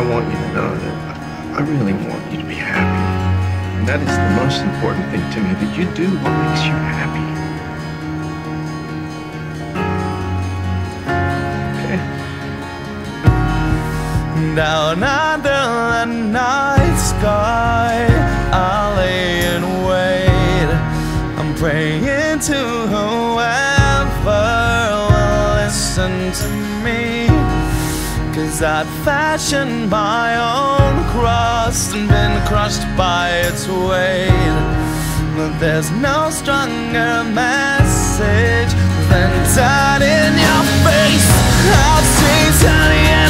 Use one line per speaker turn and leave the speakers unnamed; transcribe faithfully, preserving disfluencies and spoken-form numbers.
want you to know that I really want you to be happy. And that is the most important thing to me, that you do what makes you happy. Okay?
Down under the night sky, I'll lay in wait. I'm praying to whoever will listen to me, 'cause I'd fashioned my own cross and been crushed by its weight. But there's no stronger message than that in your face. I'll see till the end.